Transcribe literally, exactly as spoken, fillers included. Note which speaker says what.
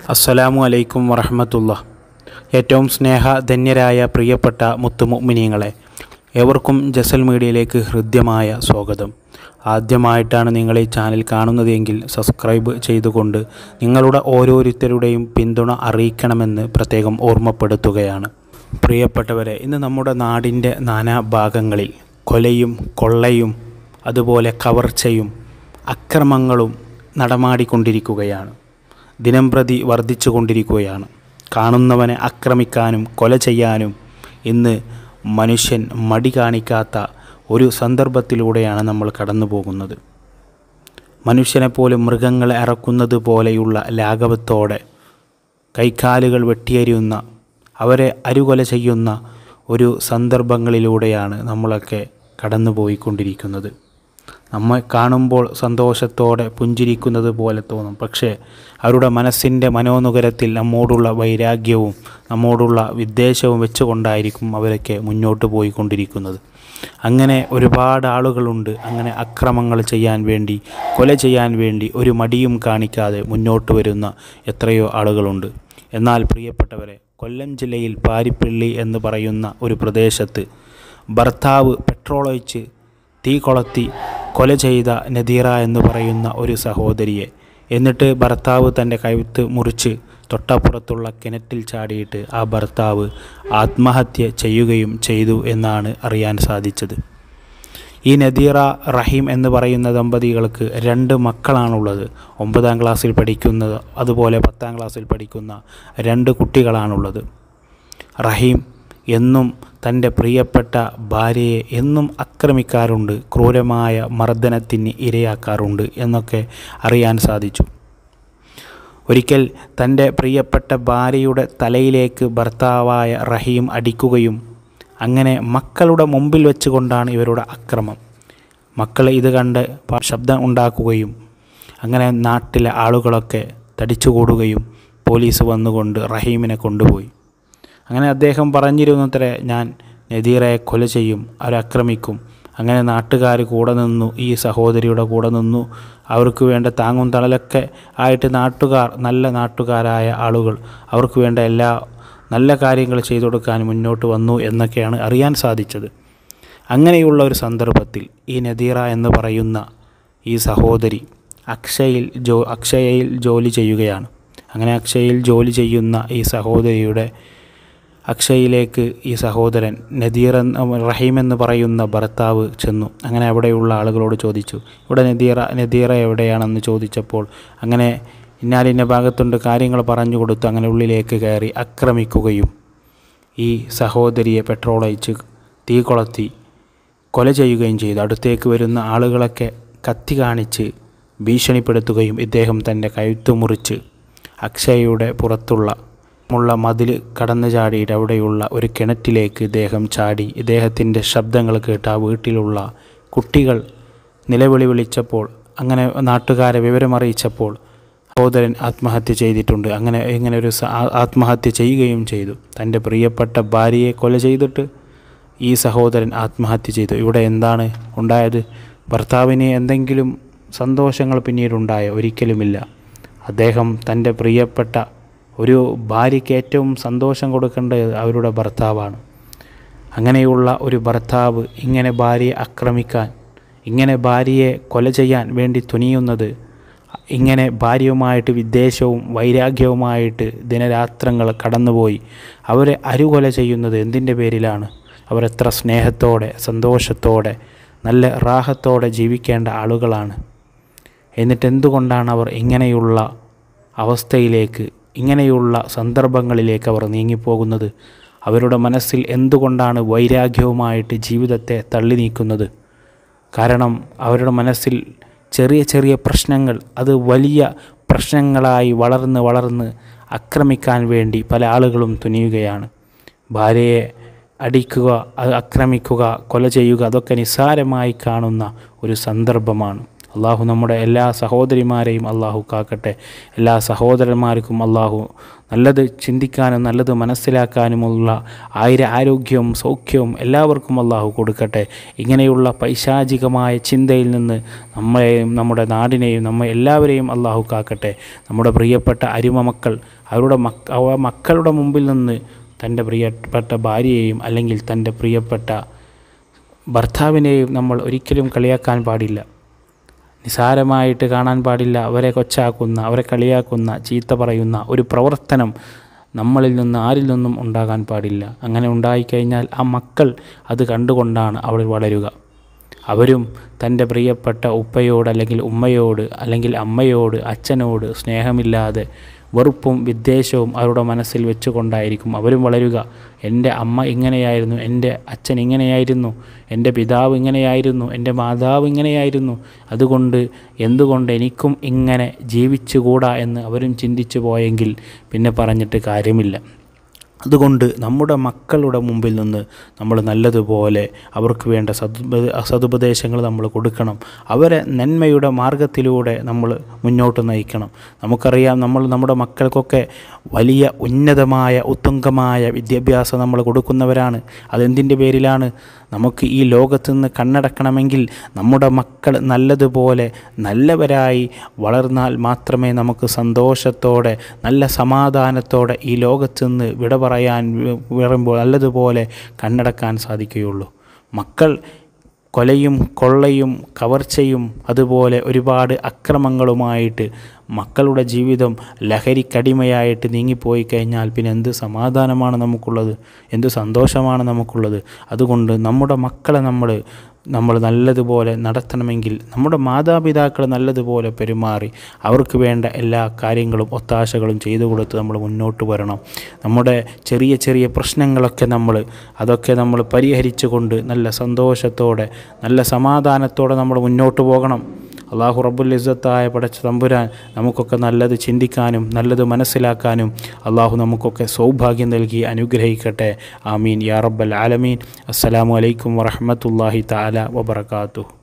Speaker 1: അസ്സലാമു അലൈക്കും വറഹ്മത്തുള്ളാഹി. ഏറ്റവും സ്നേഹധന്യരായ പ്രിയപ്പെട്ട മുത്തുമുഅ്മിനീങ്ങളെ, ഏവർക്കും ജസൽ മീഡിയയിലേക്ക് ഹൃദ്യമായ സ്വാഗതം. ആദ്യമായിട്ടാണ് നിങ്ങൾ ഈ ചാനൽ കാണുന്നതെങ്കിൽ സബ്സ്ക്രൈബ് ചെയ്തുകൊണ്ട് നിങ്ങളുടെ ഓരോരുത്തരുടെയും പിന്തുണ അറിയിക്കണമെന്ന് പ്രത്യേകം ഓർമ്മപ്പെടുത്തുകയാണ്. പ്രിയപ്പെട്ടവരെ, ഇന്ന് നമ്മുടെ നാടിൻ്റെ നാനാഭാഗങ്ങളിൽ കൊലയും കൊള്ളയും അതുപോലെ കവർച്ചയും അക്രമങ്ങളും നടമാടിക്കൊണ്ടിരിക്കുകയാണ്. ദിനംപ്രതി വർദ്ധിച്ചു കൊണ്ടിരിക്കുകയാണ്. കാണുന്നവനെ ആക്രമിക്കാനും കൊല ചെയ്യാനും ഇന്ന് മനുഷ്യൻ മടി കാണിക്കാത്ത ഒരു സന്ദർഭത്തിലൂടെയാണ് നമ്മൾ കടന്നു പോകുന്നത്. മനുഷ്യനെപ്പോലും മൃഗങ്ങളെ അറക്കുന്നത് പോലെയുള്ള ലാഘവത്തോടെ കൈക്കാലുകൾ വെട്ടിയെറിയുന്ന, അവരെ അരുകൊല ചെയ്യുന്ന ഒരു സന്ദർഭങ്ങളിലൂടെയാണ് നമ്മളൊക്കെ കടന്നു പോയിക്കൊണ്ടിരിക്കുന്നത്. നമ്മെ കാണുമ്പോൾ സന്തോഷത്തോടെ പുഞ്ചിരിക്കുന്നത് പോലെ തോന്നും. പക്ഷേ അവരുടെ മനസ്സിൻ്റെ മനോനുകരത്തിൽ നമ്മോടുള്ള വൈരാഗ്യവും നമ്മോടുള്ള വിദ്വേഷവും വെച്ചുകൊണ്ടായിരിക്കും അവരൊക്കെ മുന്നോട്ട് പോയിക്കൊണ്ടിരിക്കുന്നത്. അങ്ങനെ ഒരുപാട് ആളുകളുണ്ട്, അങ്ങനെ അക്രമങ്ങൾ ചെയ്യാൻ വേണ്ടി, കൊല ചെയ്യാൻ വേണ്ടി ഒരു മടിയും കാണിക്കാതെ മുന്നോട്ട് വരുന്ന എത്രയോ ആളുകളുണ്ട്. എന്നാൽ പ്രിയപ്പെട്ടവരെ, കൊല്ലം ജില്ലയിൽ പാരിപ്പള്ളി എന്ന് പറയുന്ന ഒരു പ്രദേശത്ത് ഭർത്താവ് പെട്രോളൊഴിച്ച് തീ കൊളുത്തി കൊല ചെയ്ത നദീറ എന്ന് പറയുന്ന ഒരു സഹോദരിയെ, എന്നിട്ട് ഭർത്താവ് തൻ്റെ കഴുത്ത് മുറിച്ച് തൊട്ടപ്പുറത്തുള്ള കിണറ്റിൽ ചാടിയിട്ട് ആ ഭർത്താവ് ആത്മഹത്യ ചെയ്യുകയും ചെയ്തു എന്നാണ് അറിയാൻ സാധിച്ചത്. ഈ നദീറ റഹീം എന്ന് പറയുന്ന ദമ്പതികൾക്ക് രണ്ട് മക്കളാണുള്ളത്. ഒമ്പതാം ക്ലാസ്സിൽ പഠിക്കുന്ന അതുപോലെ പത്താം ക്ലാസ്സിൽ പഠിക്കുന്ന രണ്ട് കുട്ടികളാണുള്ളത്. റഹീം എന്നും തൻ്റെ പ്രിയപ്പെട്ട ഭാര്യയെ എന്നും ആക്രമിക്കാറുണ്ട്, ക്രൂരമായ മർദ്ദനത്തിന് ഇരയാക്കാറുണ്ട് എന്നൊക്കെ അറിയാൻ സാധിച്ചു. ഒരിക്കൽ തൻ്റെ പ്രിയപ്പെട്ട ഭാര്യയുടെ തലയിലേക്ക് ഭർത്താവായ റഹീം അടിക്കുകയും അങ്ങനെ മക്കളുടെ മുമ്പിൽ വെച്ചുകൊണ്ടാണ് ഇവരുടെ അക്രമം. മക്കൾ ഇത് കണ്ട് ശബ്ദം ഉണ്ടാക്കുകയും അങ്ങനെ നാട്ടിലെ ആളുകളൊക്കെ തടിച്ചുകൂടുകയും പോലീസ് വന്നുകൊണ്ട് റഹീമിനെ കൊണ്ടുപോയി. അങ്ങനെ അദ്ദേഹം പറഞ്ഞിരുന്നത്രേ, ഞാൻ നദീറയെ കൊല ചെയ്യും, അവരാക്രമിക്കും. അങ്ങനെ നാട്ടുകാർ കൂടെ നിന്നു, ഈ സഹോദരിയുടെ കൂടെ നിന്നു. അവർക്ക് വേണ്ട താങ്ങും തണലൊക്കെ ആയിട്ട് നാട്ടുകാർ, നല്ല നാട്ടുകാരായ ആളുകൾ അവർക്ക് വേണ്ട എല്ലാ നല്ല കാര്യങ്ങൾ ചെയ്തു കൊടുക്കാൻ മുന്നോട്ട് വന്നു എന്നൊക്കെയാണ് അറിയാൻ സാധിച്ചത്. അങ്ങനെയുള്ള ഒരു സന്ദർഭത്തിൽ ഈ നദീറ എന്ന് പറയുന്ന ഈ സഹോദരി അക്ഷയയിൽ ജോ അക്ഷയയിൽ ജോലി ചെയ്യുകയാണ്. അങ്ങനെ അക്ഷയയിൽ ജോലി ചെയ്യുന്ന ഈ സഹോദരിയുടെ അക്ഷയയിലേക്ക് ഈ സഹോദരൻ നദീർ റഹീം എന്ന് പറയുന്ന ഭർത്താവ് ചെന്നു. അങ്ങനെ അവിടെയുള്ള ആളുകളോട് ചോദിച്ചു, ഇവിടെ നദീറ നദീറ എവിടെയാണെന്ന് ചോദിച്ചപ്പോൾ അങ്ങനെ ഇന്നാലിൻ്റെ ഭാഗത്തുണ്ട് കാര്യങ്ങൾ പറഞ്ഞു കൊടുത്തു. അങ്ങനെ ഉള്ളിലേക്ക് കയറി ആക്രമിക്കുകയും ഈ സഹോദരിയെ പെട്രോൾ ഒഴിച്ച് തീ കൊളുത്തി കൊല ചെയ്യുകയും ചെയ്തു. അടുത്തേക്ക് വരുന്ന ആളുകളൊക്കെ കത്തി കാണിച്ച് ഭീഷണിപ്പെടുത്തുകയും ഇദ്ദേഹം തൻ്റെ കഴുത്ത് മുറിച്ച് അക്ഷയയുടെ പുറത്തുള്ള ഉള്ള മതിൽ കടന്നു ചാടിയിട്ട് അവിടെയുള്ള ഒരു കിണറ്റിലേക്ക് ഇദ്ദേഹം ചാടി. ഇദ്ദേഹത്തിൻ്റെ ശബ്ദങ്ങൾ കേട്ട് ആ വീട്ടിലുള്ള കുട്ടികൾ നിലവിളി വിളിച്ചപ്പോൾ, അങ്ങനെ നാട്ടുകാരെ വിവരമറിയിച്ചപ്പോൾ സഹോദരൻ ആത്മഹത്യ ചെയ്തിട്ടുണ്ട്. അങ്ങനെ ഇങ്ങനെ ഒരു ആത്മഹത്യ ചെയ്യുകയും ചെയ്തു. തൻ്റെ പ്രിയപ്പെട്ട ഭാര്യയെ കൊല ചെയ്തിട്ട് ഈ സഹോദരൻ ആത്മഹത്യ ചെയ്തു. ഇവിടെ എന്താണ് ഉണ്ടായത്? ഭർത്താവിന് എന്തെങ്കിലും സന്തോഷങ്ങൾ പിന്നീടുണ്ടായോ? ഒരിക്കലുമില്ല. അദ്ദേഹം തൻ്റെ പ്രിയപ്പെട്ട ഒരു ഭാര്യയ്ക്ക് ഏറ്റവും സന്തോഷം കൊടുക്കേണ്ടത് അവരുടെ ഭർത്താവാണ്. അങ്ങനെയുള്ള ഒരു ഭർത്താവ് ഇങ്ങനെ ഭാര്യയെ ആക്രമിക്കാൻ, ഇങ്ങനെ ഭാര്യയെ കൊല ചെയ്യാൻ വേണ്ടി തുനിയുന്നത്, ഇങ്ങനെ ഭാര്യയുമായിട്ട് വിദ്വേഷവും വൈരാഗ്യവുമായിട്ട് ദിനരാത്രങ്ങൾ കടന്നുപോയി അവരെ അരുകൊല ചെയ്യുന്നത് എന്തിൻ്റെ പേരിലാണ്? അവരെത്ര സ്നേഹത്തോടെ സന്തോഷത്തോടെ നല്ല റാഹത്തോടെ ജീവിക്കേണ്ട ആളുകളാണ്. എന്നിട്ട് എന്തുകൊണ്ടാണ് അവർ ഇങ്ങനെയുള്ള അവസ്ഥയിലേക്ക്, ഇങ്ങനെയുള്ള സന്ദർഭങ്ങളിലേക്ക് അവർ നീങ്ങിപ്പോകുന്നത്? അവരുടെ മനസ്സിൽ എന്തുകൊണ്ടാണ് വൈരാഗ്യവുമായിട്ട് ജീവിതത്തെ തള്ളി നീക്കുന്നത്? കാരണം അവരുടെ മനസ്സിൽ ചെറിയ ചെറിയ പ്രശ്നങ്ങൾ അത് വലിയ പ്രശ്നങ്ങളായി വളർന്ന് വളർന്ന് ആക്രമിക്കാൻ വേണ്ടി പല ആളുകളും തുനിയുകയാണ്. ഭാര്യയെ അടിക്കുക, ആക്രമിക്കുക, കൊല ചെയ്യുക, അതൊക്കെ നിസ്സാരമായി കാണുന്ന ഒരു സന്ദർഭമാണ്. അള്ളാഹു നമ്മുടെ എല്ലാ സഹോദരിമാരെയും അള്ളാഹു കാക്കട്ടെ. എല്ലാ സഹോദരന്മാർക്കും അള്ളാഹു നല്ലത് ചിന്തിക്കാനും നല്ലത് മനസ്സിലാക്കാനുമുള്ള ആയിര ആരോഗ്യവും സൗഖ്യവും എല്ലാവർക്കും അള്ളാഹു കൊടുക്കട്ടെ. ഇങ്ങനെയുള്ള പൈശാചികമായ ചിന്തയിൽ നിന്ന് നമ്മളെയും നമ്മുടെ നാടിനെയും നമ്മെ എല്ലാവരെയും അള്ളാഹു കാക്കട്ടെ. നമ്മുടെ പ്രിയപ്പെട്ട അരുമ മക്കൾ അവരുടെ മക്ക മക്കളുടെ മുമ്പിൽ നിന്ന് തൻ്റെ പ്രിയപ്പെട്ട ഭാര്യയെയും അല്ലെങ്കിൽ തൻ്റെ പ്രിയപ്പെട്ട ഭർത്താവിനെയും നമ്മൾ ഒരിക്കലും കളിയാക്കാൻ പാടില്ല, നിസാരമായിട്ട് കാണാൻ പാടില്ല. അവരെ കൊച്ചാക്കുന്ന, അവരെ കളിയാക്കുന്ന, ചീത്ത പറയുന്ന ഒരു പ്രവർത്തനം നമ്മളിൽ നിന്ന് ആരിൽ നിന്നും ഉണ്ടാകാൻ പാടില്ല. അങ്ങനെ ഉണ്ടായിക്കഴിഞ്ഞാൽ ആ മക്കൾ അത് കണ്ടുകൊണ്ടാണ് അവർ വളരുക. അവരും തൻ്റെ പ്രിയപ്പെട്ട ഉപ്പയോട് അല്ലെങ്കിൽ ഉമ്മയോട് അല്ലെങ്കിൽ അമ്മയോട് അച്ഛനോട് സ്നേഹമില്ലാതെ വെറുപ്പും വിദ്വേഷവും അവരുടെ മനസ്സിൽ വെച്ചുകൊണ്ടായിരിക്കും അവരും വളരുക. എൻ്റെ അമ്മ ഇങ്ങനെയായിരുന്നു, എൻ്റെ അച്ഛൻ ഇങ്ങനെയായിരുന്നു, എൻ്റെ പിതാവ് ഇങ്ങനെയായിരുന്നു, എൻ്റെ മാതാവ് ഇങ്ങനെയായിരുന്നു, അതുകൊണ്ട് എന്തുകൊണ്ട് എനിക്കും ഇങ്ങനെ ജീവിച്ചുകൂടാ എന്ന് അവരും ചിന്തിച്ചു പോയെങ്കിൽ പിന്നെ പറഞ്ഞിട്ട് കാര്യമില്ല. അതുകൊണ്ട് നമ്മുടെ മക്കളുടെ മുമ്പിൽ നിന്ന് നമ്മൾ നല്ലതുപോലെ അവർക്ക് വേണ്ട സദ് സതുപദേശങ്ങൾ നമ്മൾ കൊടുക്കണം. അവരെ നന്മയുടെ മാർഗത്തിലൂടെ നമ്മൾ മുന്നോട്ട് നയിക്കണം. നമുക്കറിയാം, നമ്മൾ നമ്മുടെ മക്കൾക്കൊക്കെ വലിയ ഉന്നതമായ ഉത്തുംഗമായ വിദ്യാഭ്യാസം നമ്മൾ കൊടുക്കുന്നവരാണ്. അതെന്തിൻ്റെ പേരിലാണ്? നമുക്ക് ഈ ലോകത്ത് നിന്ന് കണ്ണടക്കണമെങ്കിൽ നമ്മുടെ മക്കൾ നല്ലതുപോലെ നല്ലവരായി വളർന്നാൽ മാത്രമേ നമുക്ക് സന്തോഷത്തോടെ നല്ല സമാധാനത്തോടെ ഈ ലോകത്ത് നിന്ന് വിട പറയാൻ വരുമ്പോൾ നല്ലതുപോലെ കണ്ണടക്കാൻ സാധിക്കുകയുള്ളൂ. മക്കൾ കൊലയും കൊള്ളയും കവർച്ചയും അതുപോലെ ഒരുപാട് അക്രമങ്ങളുമായിട്ട് മക്കളുടെ ജീവിതം ലഹരിക്കടിമയായിട്ട് നീങ്ങിപ്പോയി കഴിഞ്ഞാൽ പിന്നെ എന്ത് സമാധാനമാണ് നമുക്കുള്ളത്, എന്ത് സന്തോഷമാണ് നമുക്കുള്ളത്? അതുകൊണ്ട് നമ്മുടെ മക്കളെ നമ്മൾ നമ്മൾ നല്ലതുപോലെ നടത്തണമെങ്കിൽ നമ്മുടെ മാതാപിതാക്കൾ നല്ലതുപോലെ പെരുമാറി അവർക്ക് വേണ്ട എല്ലാ കാര്യങ്ങളും ഒത്താശകളും ചെയ്തു കൊടുത്ത് നമ്മൾ മുന്നോട്ട് വരണം. നമ്മുടെ ചെറിയ ചെറിയ പ്രശ്നങ്ങളൊക്കെ നമ്മൾ അതൊക്കെ നമ്മൾ പരിഹരിച്ചു കൊണ്ട് നല്ല സന്തോഷത്തോടെ നല്ല സമാധാനത്തോടെ നമ്മൾ മുന്നോട്ട് പോകണം. അള്ളാഹു റബ്ബുൽ ഇസ്സത്തായ പടച്ച തമ്പുരാൻ നമുക്കൊക്കെ നല്ലത് ചിന്തിക്കാനും നല്ലത് മനസ്സിലാക്കാനും അള്ളാഹു നമുക്കൊക്കെ സൗഭാഗ്യം നൽകി അനുഗ്രഹിക്കട്ടെ. ആമീൻ യാ റബ്ബൽ ആലമീൻ. അസ്സലാമു അലൈക്കും വറഹ്മത്തുള്ളാഹി തആല വബറകാതുഹു.